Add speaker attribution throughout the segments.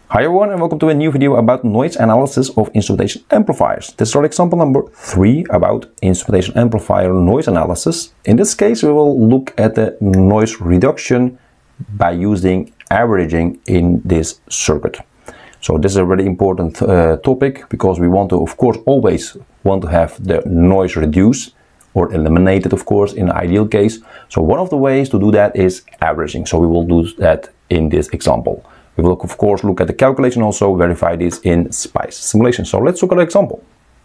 Speaker 1: Hi everyone and welcome to a new video about noise analysis of instrumentation amplifiers. This is our example number 3 about instrumentation amplifier noise analysis. In this case we will look at the noise reduction by using averaging in this circuit. So this is a very important topic because we want to, of course, always want to have the noise reduced or eliminated, of course, in the ideal case. So one of the ways to do that is averaging. So we will do that in this example. We will, of course, look at the calculation, also verify this in SPICE simulation. So let's look at an example.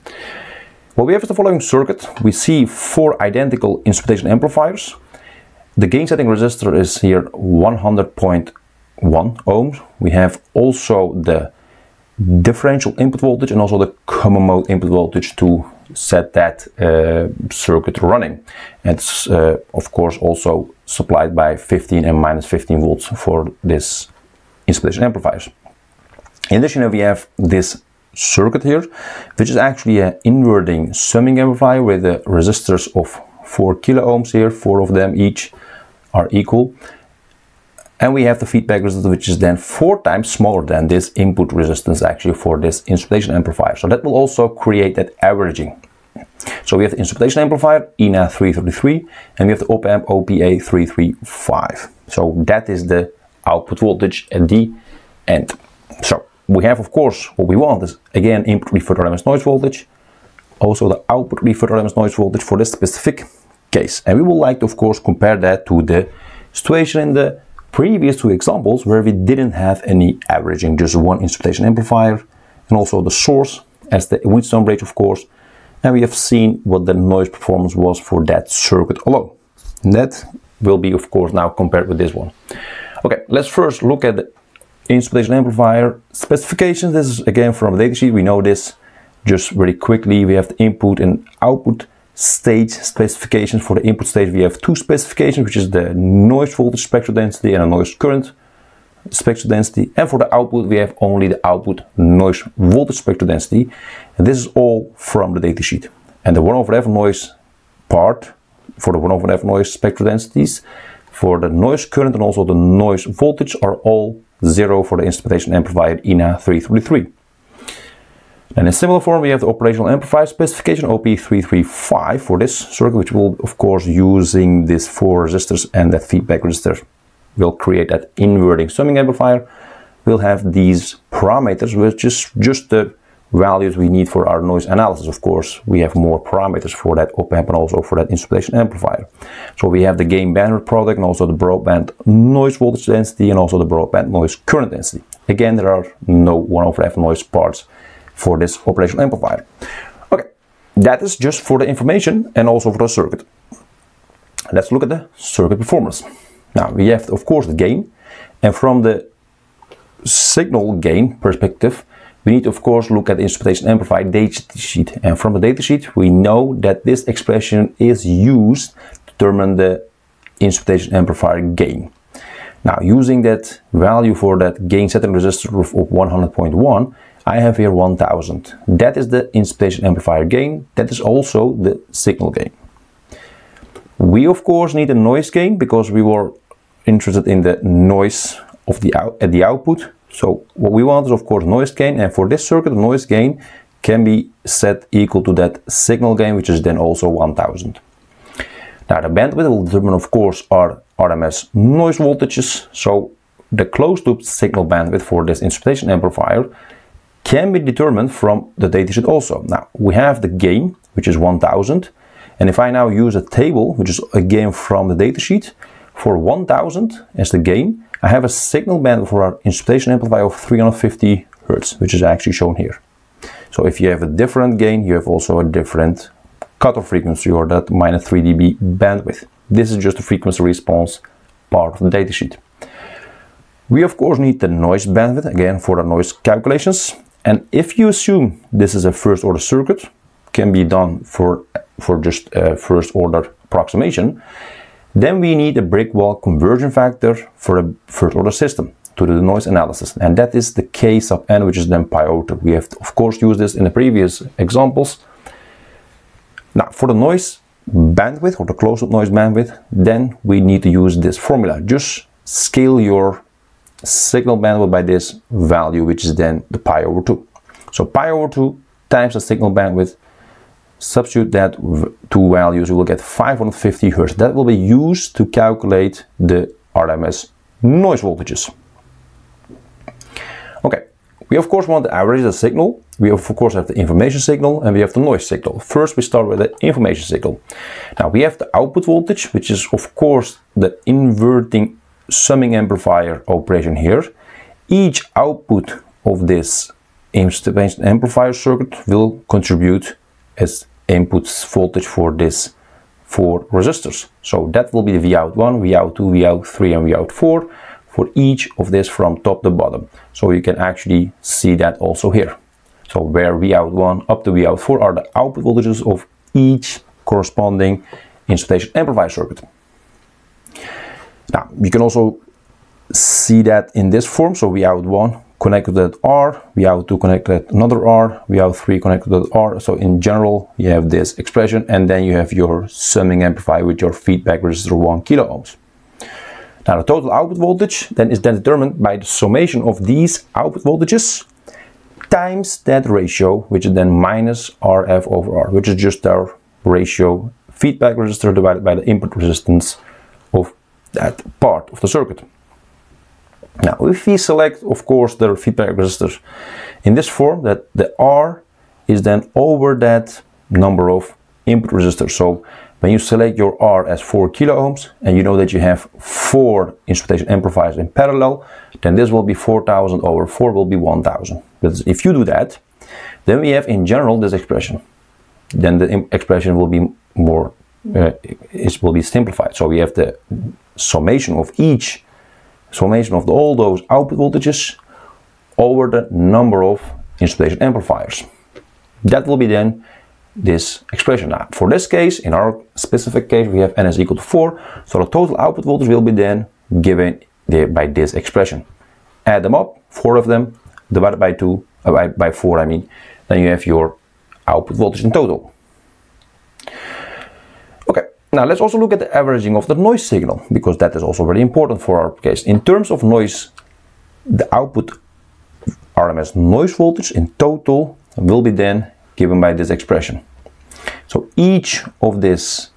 Speaker 1: What we have is the following circuit. We see 4 identical instrumentation amplifiers. The gain setting resistor is here 100.1 ohms. We have also the differential input voltage and also the common mode input voltage to set that circuit running. It's of course also supplied by 15 and minus 15 volts for this instrumentation amplifiers. In addition, we have this circuit here, which is actually an inverting summing amplifier with the resistors of 4 kilo ohms here. 4 of them each are equal. And we have the feedback resistor, which is then 4 times smaller than this input resistance actually for this instrumentation amplifier. So that will also create that averaging. So we have the instrumentation amplifier INA 333 and we have the op-amp OPA 335. So that is the output voltage at the end. So we have, of course, what we want is again input referred RMS noise voltage, also the output referred RMS noise voltage for this specific case. And we would like to, of course, compare that to the situation in the previous 2 examples where we didn't have any averaging, just one instrumentation amplifier and also the source as the Wheatstone bridge, of course. And we have seen what the noise performance was for that circuit alone. And that will be, of course, now compared with this one. Okay, let's first look at the instrumentation amplifier specifications. This is again from the datasheet. We know this just very quickly. We have the input and output stage specifications. For the input stage we have 2 specifications, which is the noise voltage spectral density and a noise current spectral density. And for the output we have only the output noise voltage spectral density. And this is all from the datasheet. And the 1/f noise part for the 1/f noise spectral densities, for the noise current and also the noise voltage are all 0 for the instrumentation amplifier INA 333. And in similar form we have the operational amplifier specification OP335 for this circuit, which will, of course, using these 4 resistors and that feedback resistor will create that inverting summing amplifier. We'll have these parameters, which is just the values we need for our noise analysis. Of course, we have more parameters for that op-amp and also for that instrumentation amplifier. So we have the gain bandwidth product and also the broadband noise voltage density and also the broadband noise current density. Again, there are no 1/f noise parts for this operational amplifier. Okay, that is just for the information and also for the circuit. Let's look at the circuit performance. Now we have, of course, the gain, and from the signal gain perspective we need to, of course, look at the instrumentation amplifier datasheet. And from the datasheet we know that this expression is used to determine the instrumentation amplifier gain. Now, using that value for that gain setting resistor of 100.1, I have here 1000. That is the instrumentation amplifier gain. That is also the signal gain. We, of course, need a noise gain because we were interested in the noise of the output. So what we want is, of course, noise gain, and for this circuit the noise gain can be set equal to that signal gain, which is then also 1000. Now the bandwidth will determine, of course, our RMS noise voltages. So the closed loop signal bandwidth for this instrumentation amplifier can be determined from the datasheet also. Now we have the gain, which is 1000, and if I now use a table, which is again from the datasheet, for 1000 as the gain, I have a signal bandwidth for our instrumentation amplifier of 350 Hz, which is actually shown here. So if you have a different gain, you have also a different cutoff frequency, or that minus 3 dB bandwidth. This is just the frequency response part of the datasheet. We, of course, need the noise bandwidth again for the noise calculations. And if you assume this is a first order circuit, can be done for just a first order approximation, then we need a brick wall conversion factor for a first order system to do the noise analysis. And that is the K sub n, which is then pi over 2. We have, of course, used this in the previous examples. Now, for the noise bandwidth or the closed loop noise bandwidth, then we need to use this formula. Just scale your signal bandwidth by this value, which is then the pi over 2. So pi over 2 times the signal bandwidth, substitute that two values, you will get 550 Hz. That will be used to calculate the RMS noise voltages. Okay, we of course want to average the signal. We of course have the information signal and we have the noise signal. First we start with the information signal. Now we have the output voltage, which is of course the inverting summing amplifier operation here. Each output of this instrumentation amplifier circuit will contribute as input voltage for this 4 resistors. So that will be the Vout1, Vout2, Vout3 and Vout4 for each of this from top to bottom. So you can actually see that also here. So where Vout1 up to Vout4 are the output voltages of each corresponding instrumentation amplifier circuit. Now you can also see that in this form. So Vout1 connected to that R, Vout2 connected to another R, Vout3 connected to that R. So in general you have this expression, and then you have your summing amplifier with your feedback resistor 1 kilo ohms. Now the total output voltage then is determined by the summation of these output voltages times that ratio, which is then minus RF over R, which is just our ratio feedback resistor divided by the input resistance of that part of the circuit. Now if we select of course the feedback resistor in this form, that the R is then over that number of input resistors. So when you select your R as 4 kilo ohms and you know that you have 4 instrumentation amplifiers in parallel, then this will be 4000 over 4 will be 1000. But if you do that, then we have in general this expression. Then the expression will be more, it will be simplified. So we have the summation of each, summation of all those output voltages over the number of instrumentation amplifiers. That will be then this expression. Now for this case, in our specific case, we have N is equal to 4, so the total output voltage will be then given by this expression. Add them up, 4 of them, divided by 2, by 4 I mean, then you have your output voltage in total. Okay, now let's also look at the averaging of the noise signal, because that is also very important for our case. In terms of noise, the output RMS noise voltage in total will be then given by this expression. So each of this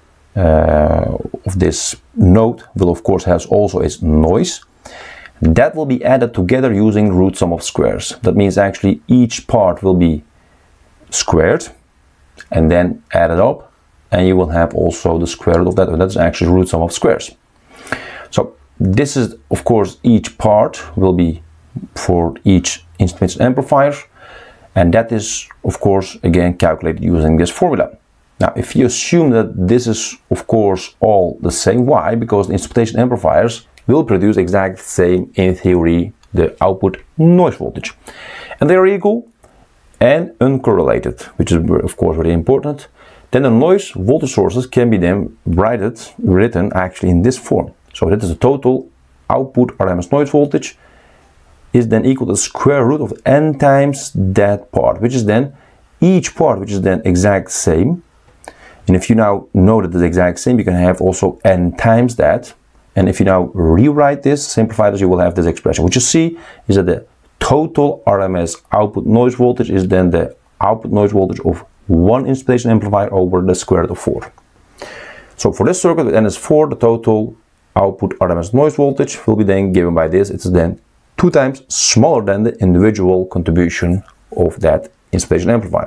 Speaker 1: node will of course has also its noise. That will be added together using root sum of squares. That means actually each part will be squared and then added up, and you will have also the square root of that, and that's actually root sum of squares. So this is of course each part will be for each instrumentation amplifier, and that is of course again calculated using this formula. Now if you assume that this is of course all the same, why? Because the instrumentation amplifiers will produce exact same in theory the output noise voltage, and they are equal and uncorrelated, which is of course very important. Then the noise voltage sources can be then written actually in this form. So that is the total output RMS noise voltage is then equal to the square root of n times that part, which is then each part, which is then exact same. And if you now know that it's exact same, you can have also n times that. And if you now rewrite this, simplify this, you will have this expression. What you see is that the total RMS output noise voltage is then the output noise voltage of one instrumentation amplifier over the square root of 4. So for this circuit with n is 4, the total output RMS noise voltage will be then given by this. It's then 2 times smaller than the individual contribution of that instrumentation amplifier.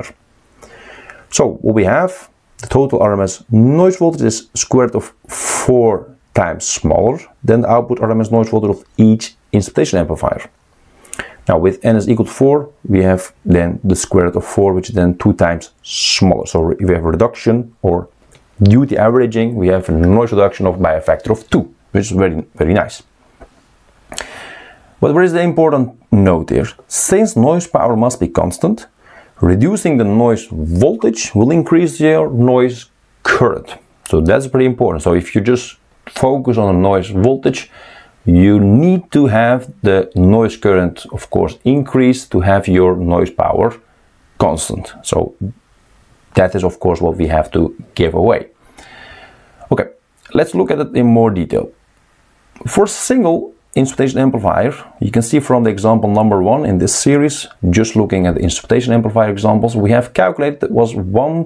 Speaker 1: So what we have, the total RMS noise voltage is square root of 4 times smaller than the output RMS noise voltage of each instrumentation amplifier. Now with n is equal to 4, we have then the square root of 4, which is then 2 times smaller. So we have a reduction, or due to averaging, we have a noise reduction by a factor of 2, which is very, very nice. But where is the important note here? Since noise power must be constant, reducing the noise voltage will increase your noise current. So that's pretty important. So if you just focus on the noise voltage, you need to have the noise current, of course, increase to have your noise power constant. So that is, of course, what we have to give away. Okay, let's look at it in more detail. For single instrumentation amplifier, you can see from the example number 1 in this series, just looking at the instrumentation amplifier examples, we have calculated it was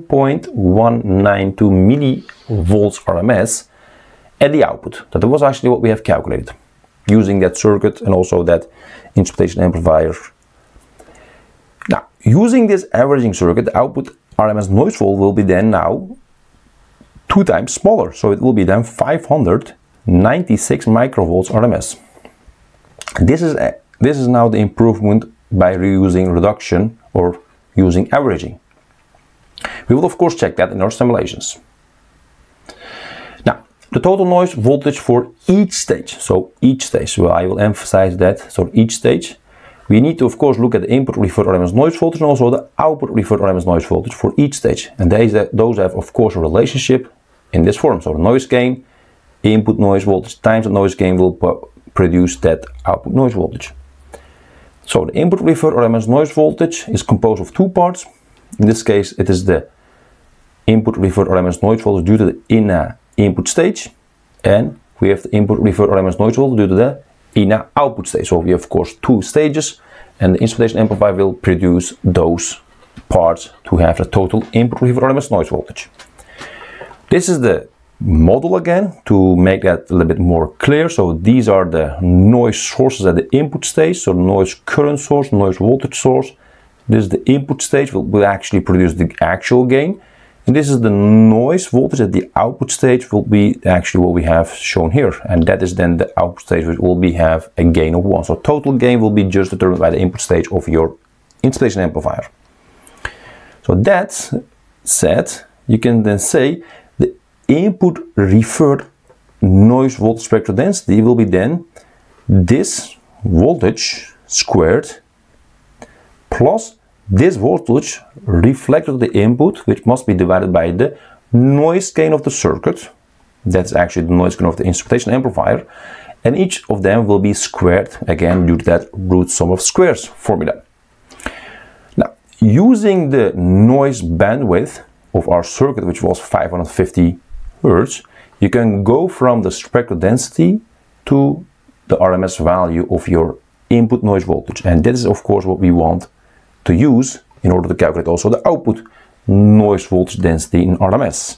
Speaker 1: 1.192 millivolts RMS at the output. That was actually what we have calculated using that circuit and also that instrumentation amplifier. Now, using this averaging circuit, the output RMS noise volt will be then now 2 times smaller. So it will be then 596 microvolts RMS. This is now the improvement by reusing reduction or using averaging. We will of course check that in our simulations. Now, the total noise voltage for each stage. So each stage, well, I will emphasize that. So each stage, we need to of course look at the input referred RMS noise voltage and also the output referred RMS noise voltage for each stage. And those have of course a relationship in this form. So the noise gain, input noise voltage times the noise gain will produce that output noise voltage. So the input referred RMS noise voltage is composed of 2 parts. In this case it is the input referred RMS noise voltage due to the input stage, and we have the input referred RMS noise voltage due to the output stage. So we have of course 2 stages, and the instrumentation amplifier will produce those parts to have the total input referred RMS noise voltage. This is the model again to make that a little bit more clear. So these are the noise sources at the input stage. So noise current source, noise voltage source. This is the input stage, will actually produce the actual gain. And this is the noise voltage at the output stage, will be actually what we have shown here. And that is then the output stage, which will have a gain of 1. So total gain will be just determined by the input stage of your instrumentation amplifier. So that said, you can then say the input referred noise voltage spectral density will be then this voltage squared plus this voltage reflected the input, which must be divided by the noise gain of the circuit. That's actually the noise gain of the instrumentation amplifier. And each of them will be squared, again, due to that root sum of squares formula. Now, using the noise bandwidth of our circuit, which was 550 Hertz, you can go from the spectral density to the RMS value of your input noise voltage. And that is, of course, what we want to use in order to calculate also the output noise voltage density in RMS.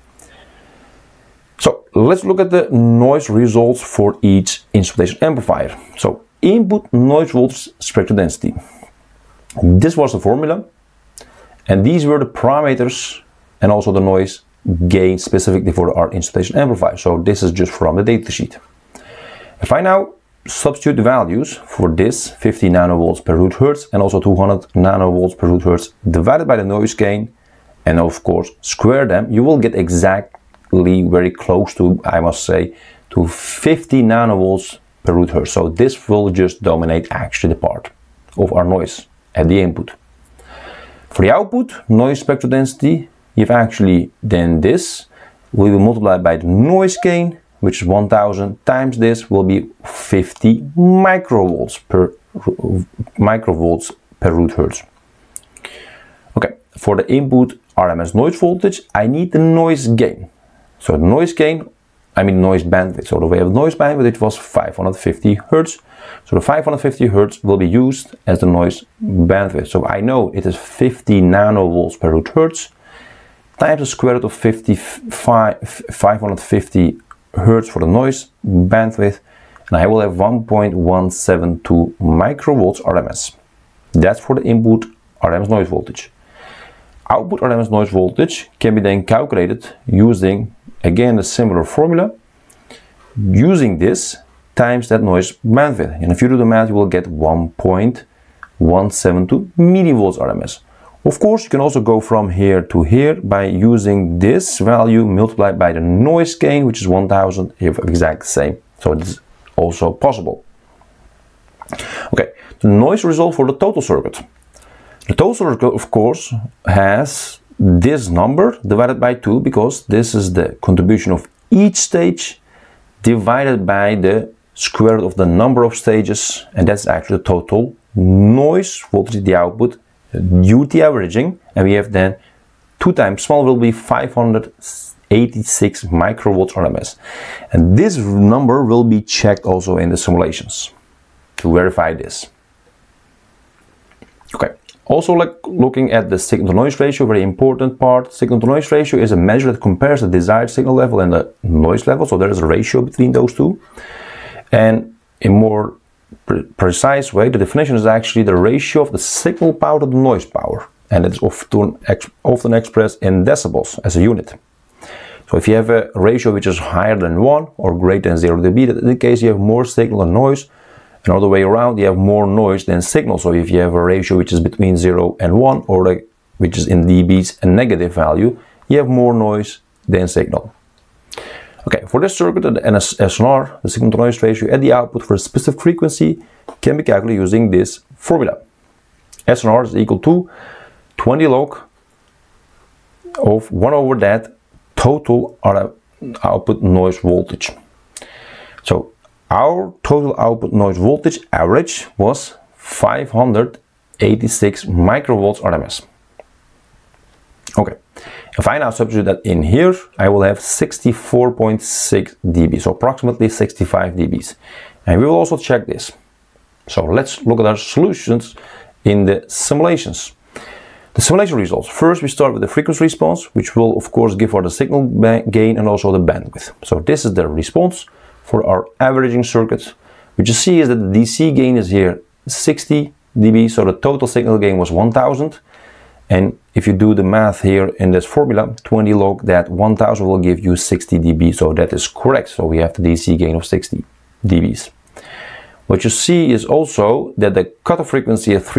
Speaker 1: So let's look at the noise results for each instrumentation amplifier. So input noise voltage spectral density. This was the formula, and these were the parameters and also the noise gain specifically for our instrumentation amplifier. So this is just from the datasheet. If I now substitute the values for this 50 nanovolts per root hertz and also 200 nanovolts per root hertz divided by the noise gain, and of course square them, you will get exactly very close to, I must say, to 50 nanovolts per root hertz. So this will just dominate actually the part of our noise at the input. For the output noise spectral density, you've actually then this will be multiplied by the noise gain, which is 1000 times this will be 50 microvolts per root hertz. Okay, for the input RMS noise voltage, I need the noise gain. So the noise gain, I mean noise bandwidth. So the way of noise bandwidth, it was 550 Hertz. So the 550 Hertz will be used as the noise bandwidth. So I know it is 50 nanovolts per root hertz times the square root of 550 Hertz for the noise bandwidth, and I will have 1.172 microvolts RMS. That's for the input RMS noise voltage. Output RMS noise voltage can be then calculated using, again, a similar formula, using this times that noise bandwidth. And if you do the math, you will get 1.172 millivolts RMS. Of course, you can also go from here to here by using this value multiplied by the noise gain, which is 1000, if exact same. So this is also possible. Okay, the noise result for the total circuit. The total circuit, of course, has this number divided by 2, because this is the contribution of each stage divided by the square root of the number of stages, and that's actually the total noise voltage, the output, due to averaging. And we have then 2 times small will be 596 86 microvolts RMS. And this number will be checked also in the simulations to verify this. Okay, also like looking at the signal to noise ratio, very important part. Signal to noise ratio is a measure that compares the desired signal level and the noise level, so there is a ratio between those two. And in more precise way, the definition is actually the ratio of the signal power to the noise power, and it's often expressed in decibels as a unit. So if you have a ratio which is higher than 1 or greater than 0 dB, that indicates you have more signal than noise, and all the way around you have more noise than signal. So if you have a ratio which is between 0 and 1, or which is in dBs a negative value, you have more noise than signal. Okay, for this circuit and SNR, the signal to noise ratio at the output for a specific frequency can be calculated using this formula. SNR is equal to 20 log of 1 over that total output noise voltage. So our total output noise voltage average was 586 microvolts RMS. Okay, if I now substitute that in here, I will have 64.6 dB, so approximately 65 dBs. And we will also check this. So let's look at our solutions in the simulations. The simulation results. First we start with the frequency response, which will of course give for the signal gain and also the bandwidth. So this is the response for our averaging circuit. What you see is that the DC gain is here 60 dB, so the total signal gain was 1000. And if you do the math here in this formula, 20 log that 1000 will give you 60 dB, so that is correct. So we have the DC gain of 60 dBs. What you see is also that the cutoff frequency is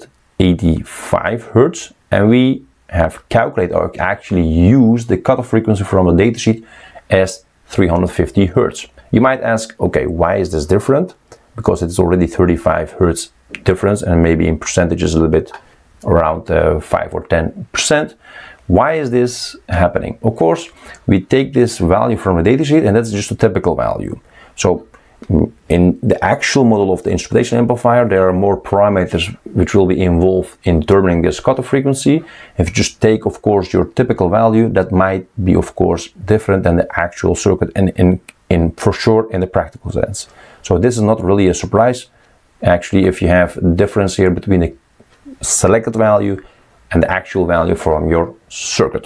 Speaker 1: 385 Hertz, and we have calculated or actually used the cutoff frequency from the datasheet as 350 Hertz. You might ask, okay, why is this different? Because it's already 35 Hertz difference, and maybe in percentages a little bit around 5 or 10%. Why is this happening? Of course, we take this value from the datasheet, and that's just a typical value. So in the actual model of the instrumentation amplifier, there are more parameters which will be involved in determining this cutoff frequency. If you just take, of course, your typical value, that might be, of course, different than the actual circuit, and for sure in the practical sense. So this is not really a surprise. Actually, if you have a difference here between the selected value and the actual value from your circuit.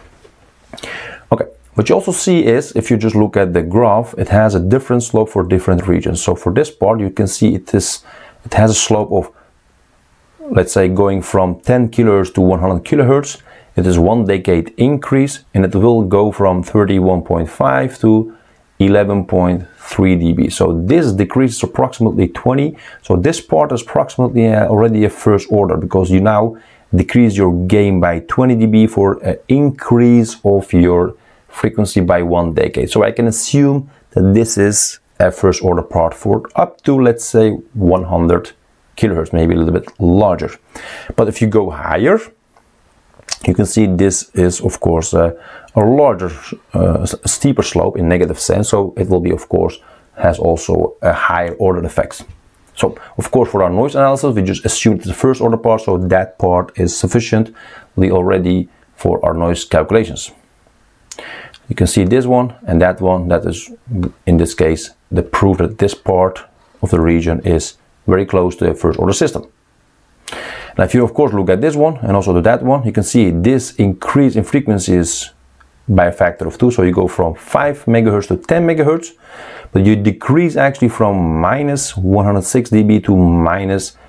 Speaker 1: Okay, what you also see is, if you just look at the graph, it has a different slope for different regions. So for this part, you can see it has a slope of, let's say, going from 10 kilohertz to 100 kilohertz. It is 1 decade increase, and it will go from 31.5 to 11.3 dB. So this decreases approximately 20. So this part is approximately already a first order, because you now decrease your gain by 20 dB for an increase of your frequency by 1 decade. So I can assume that this is a first order part for up to, let's say, 100 kilohertz, maybe a little bit larger. But if you go higher, you can see this is, of course, a larger, steeper slope in negative sense. So it will be, of course, has also a higher order effect. So, of course, for our noise analysis, we just assumed the first order part, so that part is sufficiently already for our noise calculations. You can see this one and that one. That is, in this case, the proof that this part of the region is very close to a first order system. Now, if you, of course, look at this one and also to that one, you can see this increase in frequencies by a factor of 2. So you go from 5 megahertz to 10 megahertz, but you decrease actually from minus 106 dB to minus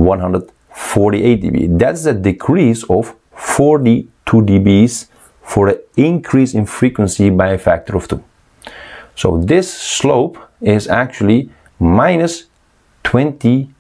Speaker 1: 148 dB. That's a decrease of 42 dBs for an increase in frequency by a factor of 2. So this slope is actually minus 42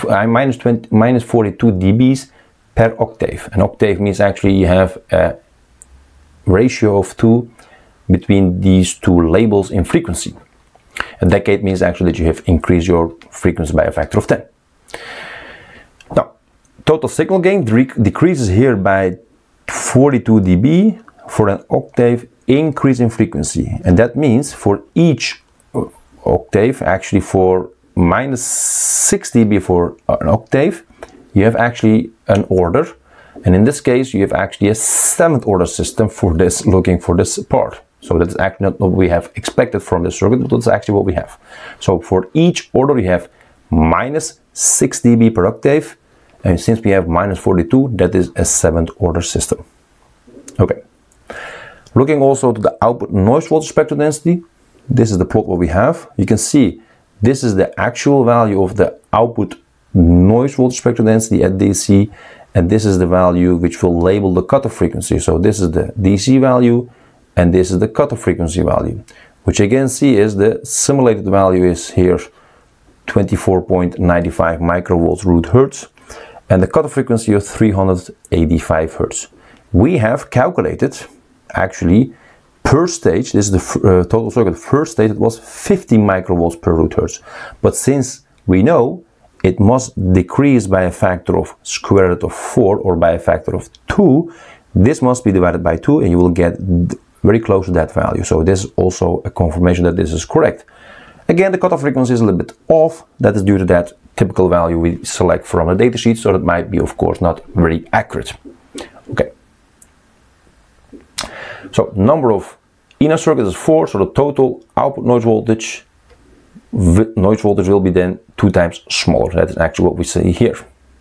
Speaker 1: dBs per octave. An octave means actually you have a ratio of 2 between these two labels in frequency. A decade means actually that you have increased your frequency by a factor of 10. Now, total signal gain decreases here by 42 dB for an octave increase in frequency. And that means for each octave, actually for minus 6 dB for an octave, you have actually an order, And in this case, you have actually a 7th order system for this, looking for this part. So that's actually not what we have expected from this circuit, but that's actually what we have. So for each order, you have minus 6 dB per octave. And since we have minus 42, that is a 7th order system. Okay. Looking also to the output noise voltage spectral density, this is the plot what we have. You can see this is the actual value of the output noise voltage spectral density at DC, and this is the value which will label the cutoff frequency. So this is the DC value, and this is the cutoff frequency value, which again see is the simulated value is here 24.95 microvolts root hertz, and the cutoff frequency of 385 hertz. We have calculated actually per stage, this is the total circuit, first stage it was 50 microvolts per root hertz, but since we know it must decrease by a factor of square root of 4 or by a factor of 2, this must be divided by 2 and you will get very close to that value. So this is also a confirmation that this is correct. Again, the cutoff frequency is a little bit off. That is due to that typical value we select from a datasheet, so that might be of course not very accurate. Okay. So number of inner circuits is 4, so the total output noise voltage will be then 2 times smaller. That is actually what we see here.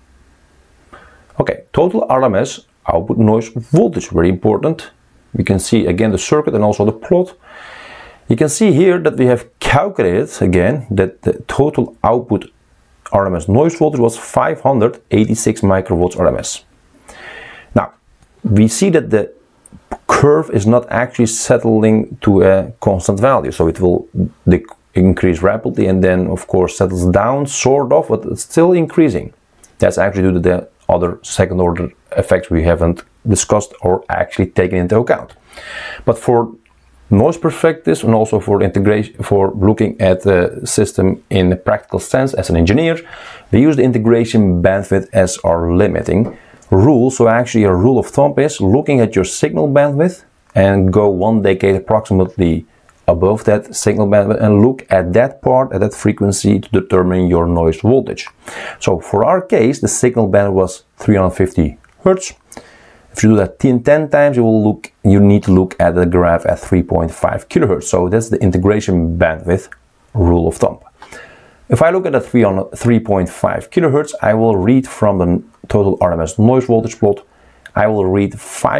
Speaker 1: Okay, total RMS output noise voltage, very important. We can see again the circuit and also the plot. You can see here that we have calculated again that the total output RMS noise voltage was 586 microvolts RMS. Now, we see that the curve is not actually settling to a constant value, so it will increase rapidly and then of course settles down sort of, but it's still increasing. That's actually due to the other second order effects we haven't discussed or actually taken into account. But for noise perspectives and also for integration, for looking at the system in a practical sense as an engineer, we use the integration bandwidth as our limiting rule. So actually a rule of thumb is looking at your signal bandwidth and go 1 decade approximately above that signal bandwidth and look at that part, at that frequency to determine your noise voltage. So for our case, the signal bandwidth was 350 Hertz. If you do that 10 times, you need to look at the graph at 3.5 kilohertz. So that's the integration bandwidth rule of thumb. If I look at the 3.5 kilohertz, I will read from the total RMS noise voltage plot, I will read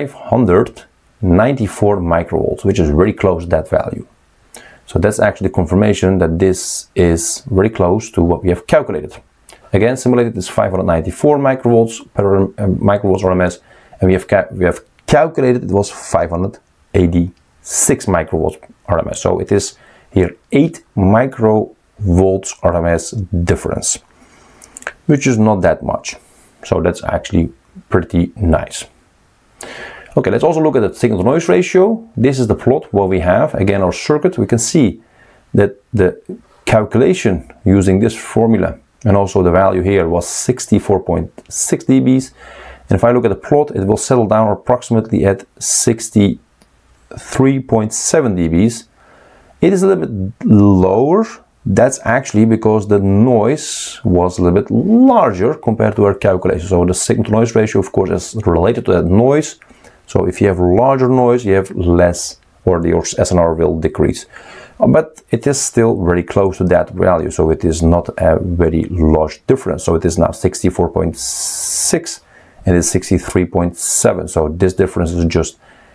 Speaker 1: 594 microvolts, which is very close to that value. So that's actually the confirmation that this is very close to what we have calculated. Again, simulated is 594 microvolts per microvolts RMS, and we have calculated it was 586 microvolts RMS. So it is here 8 microvolts RMS difference, which is not that much. So that's actually pretty nice. Okay, let's also look at the signal to noise ratio. This is the plot where we have, again, our circuit. We can see that the calculation using this formula and also the value here was 64.6 dBs. And if I look at the plot, it will settle down approximately at 63.7 dBs. It is a little bit lower. That's actually because the noise was a little bit larger compared to our calculation. So the signal to noise ratio, of course, is related to that noise. So if you have larger noise, you have less, or your SNR will decrease. But it is still very close to that value, so it is not a very large difference. So it is now 64.6 and it's 63.7. So this difference is just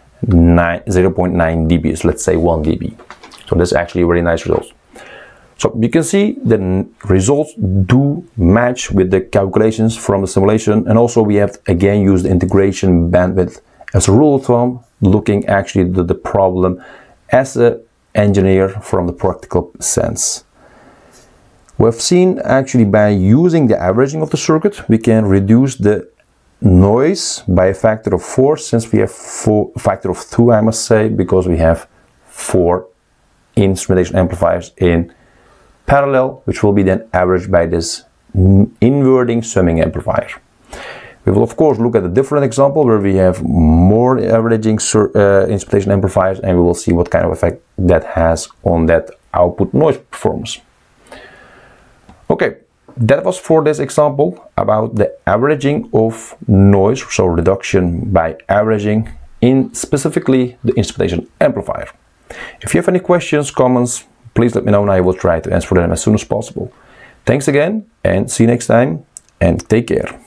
Speaker 1: 0.9 dB, let's say 1 dB. So that's actually a very nice result. So you can see the results do match with the calculations from the simulation, and also we have again used the integration bandwidth as a rule of thumb, looking actually at the problem as an engineer from the practical sense. We've seen actually by using the averaging of the circuit, we can reduce the noise by a factor of 4, since we have a factor of 2, I must say, because we have 4 instrumentation amplifiers in parallel, which will be then averaged by this inverting summing amplifier. We will of course look at a different example where we have more averaging instrumentation amplifiers, and we will see what kind of effect that has on that output noise performance. Okay, that was for this example about the averaging of noise, so reduction by averaging in specifically the instrumentation amplifier. If you have any questions, comments, please let me know and I will try to answer them as soon as possible. Thanks again and see you next time and take care.